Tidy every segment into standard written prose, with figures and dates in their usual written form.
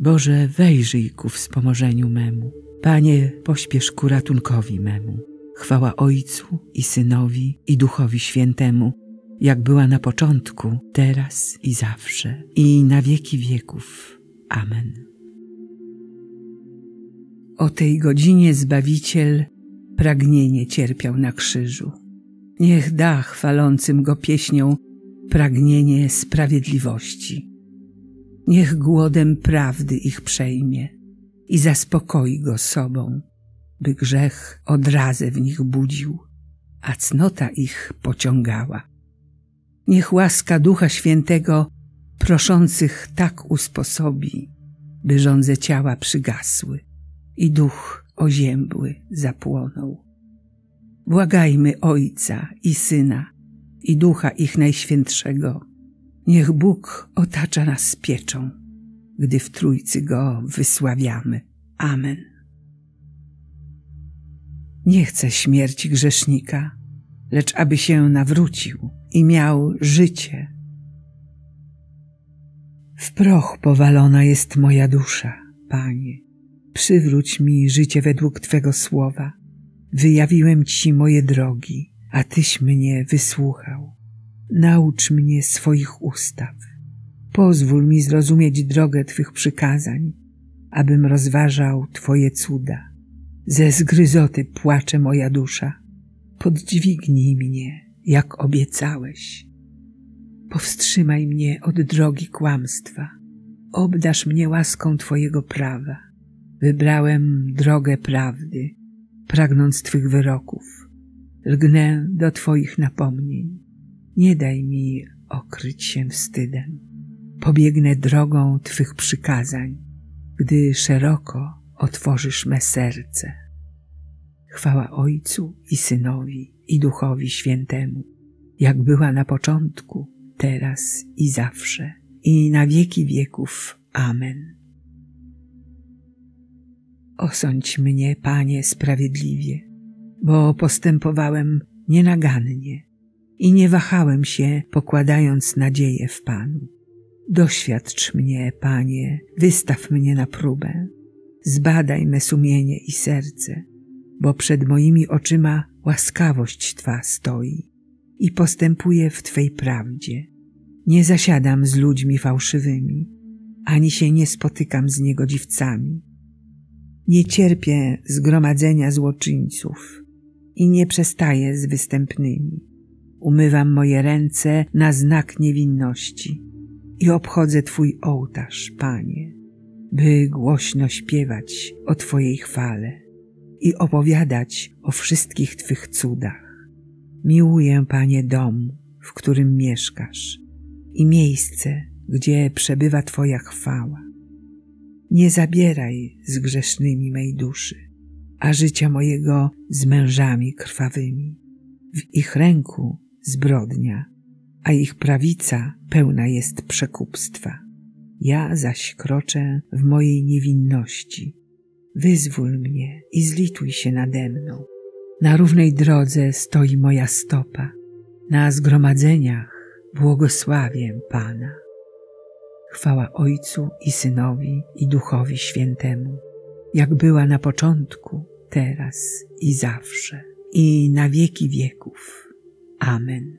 Boże, wejrzyj ku wspomożeniu memu. Panie, pośpiesz ku ratunkowi memu. Chwała Ojcu i Synowi i Duchowi Świętemu, jak była na początku, teraz i zawsze, i na wieki wieków. Amen. O tej godzinie Zbawiciel pragnienie cierpiał na krzyżu. Niech da chwalącym Go pieśnią pragnienie sprawiedliwości. Niech głodem prawdy ich przejmie i zaspokoi Go sobą, by grzech odrazę w nich budził, a cnota ich pociągała. Niech łaska Ducha Świętego proszących tak usposobi, by żądze ciała przygasły i duch oziębły zapłonął. Błagajmy Ojca i Syna i Ducha ich Najświętszego. Niech Bóg otacza nas pieczą, gdy w Trójcy Go wysławiamy. Amen. Nie chcę śmierci grzesznika, lecz aby się nawrócił i miał życie. W proch powalona jest moja dusza, Panie. Przywróć mi życie według Twego słowa. Wyjawiłem Ci moje drogi, a Tyś mnie wysłuchał. Naucz mnie swoich ustaw. Pozwól mi zrozumieć drogę Twych przykazań, abym rozważał Twoje cuda. Ze zgryzoty płacze moja dusza. Podźwignij mnie, jak obiecałeś. Powstrzymaj mnie od drogi kłamstwa. Obdarz mnie łaską Twojego prawa. Wybrałem drogę prawdy, pragnąc Twych wyroków. Lgnę do Twoich napomnień. Nie daj mi okryć się wstydem. Pobiegnę drogą Twych przykazań, gdy szeroko otworzysz me serce. Chwała Ojcu i Synowi i Duchowi Świętemu, jak była na początku, teraz i zawsze, i na wieki wieków. Amen. Osądź mnie, Panie, sprawiedliwie, bo postępowałem nienagannie i nie wahałem się, pokładając nadzieję w Panu. Doświadcz mnie, Panie, wystaw mnie na próbę. Zbadaj me sumienie i serce, bo przed moimi oczyma łaskawość Twa stoi i postępuję w Twej prawdzie. Nie zasiadam z ludźmi fałszywymi, ani się nie spotykam z niegodziwcami. Nie cierpię zgromadzenia złoczyńców i nie przestaję z występnymi. Umywam moje ręce na znak niewinności i obchodzę Twój ołtarz, Panie, by głośno śpiewać o Twojej chwale i opowiadać o wszystkich Twych cudach. Miłuję, Panie, dom, w którym mieszkasz i miejsce, gdzie przebywa Twoja chwała. Nie zabieraj z grzesznymi mej duszy, a życia mojego z mężami krwawymi. W ich ręku zbrodnia, a ich prawica pełna jest przekupstwa. Ja zaś kroczę w mojej niewinności. Wyzwól mnie i zlituj się nade mną. Na równej drodze stoi moja stopa. Na zgromadzeniach błogosławię Pana. Chwała Ojcu i Synowi i Duchowi Świętemu, jak była na początku, teraz i zawsze, i na wieki wieków. Amen.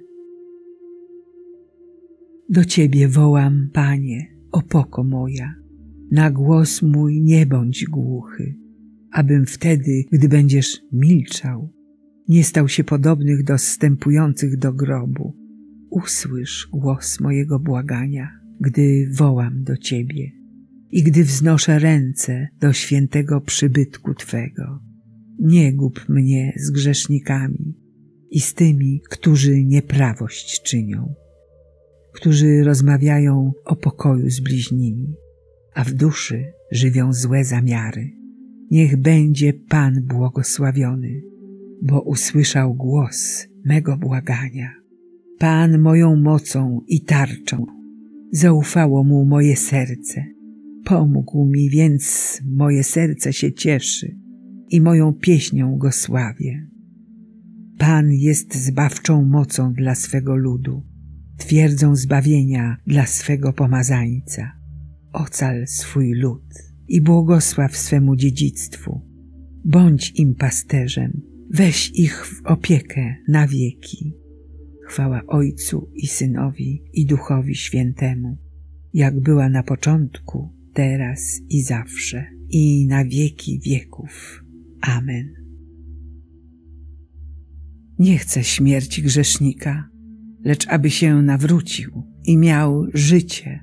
Do Ciebie wołam, Panie, opoko moja. Na głos mój nie bądź głuchy, abym wtedy, gdy będziesz milczał, nie stał się podobnych do zstępujących do grobu. Usłysz głos mojego błagania, gdy wołam do Ciebie i gdy wznoszę ręce do świętego przybytku Twego. Nie gub mnie z grzesznikami i z tymi, którzy nieprawość czynią, którzy rozmawiają o pokoju z bliźnimi, a w duszy żywią złe zamiary. Niech będzie Pan błogosławiony, bo usłyszał głos mego błagania. Pan moją mocą i tarczą. Zaufało Mu moje serce. Pomógł mi, więc moje serce się cieszy i moją pieśnią Go sławię. Pan jest zbawczą mocą dla swego ludu, twierdzą zbawienia dla swego pomazańca. ocal swój lud i błogosław swemu dziedzictwu. Bądź im pasterzem, weź ich w opiekę na wieki. Chwała Ojcu i Synowi i Duchowi Świętemu, jak była na początku, teraz i zawsze, i na wieki wieków. Amen. Nie chcę śmierci grzesznika, lecz aby się nawrócił i miał życie.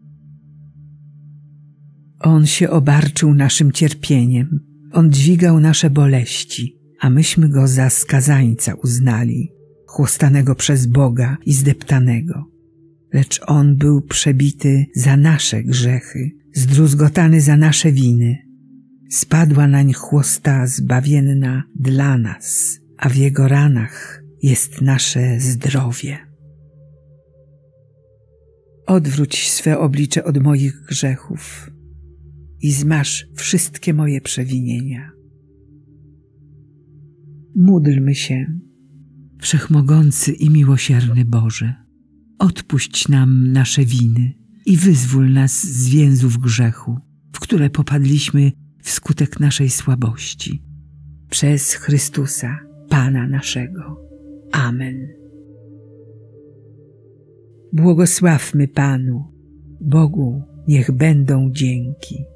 On się obarczył naszym cierpieniem, on dźwigał nasze boleści, a myśmy go za skazańca uznali, chłostanego przez Boga i zdeptanego. Lecz on był przebity za nasze grzechy, zdruzgotany za nasze winy. Spadła nań chłosta zbawienna dla nas, a w jego ranach jest nasze zdrowie. Odwróć swe oblicze od moich grzechów i zmaż wszystkie moje przewinienia. Módlmy się. Wszechmogący i miłosierny Boże, odpuść nam nasze winy i wyzwól nas z więzów grzechu, w które popadliśmy wskutek naszej słabości. Przez Chrystusa, Pana naszego. Amen. Błogosławmy Panu, Bogu niech będą dzięki.